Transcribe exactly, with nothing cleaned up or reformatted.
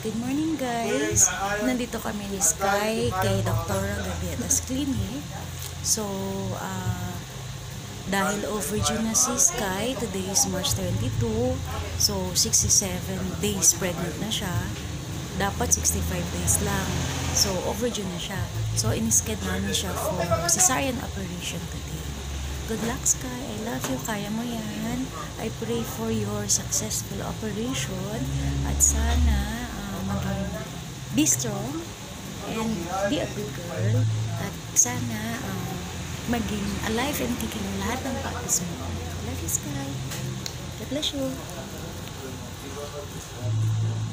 Good morning guys! Nandito kami ni Sky kay Doctor Gavieta's Clinic. So, uh, dahil overdue na si Sky, today is March twenty-two. So, sixty-seven days pregnant na siya. Dapat sixty-five days lang. So, overdue na siya. So, in-sked namin siya for Caesarian operation today. Good luck, Sky. I love you. Kaya mo yan. I pray for your successful operation. At sana maging be strong and be a good girl, at sana uh, maging alive and kicking lahat ng puppies mo. Love you, Sky. God bless you.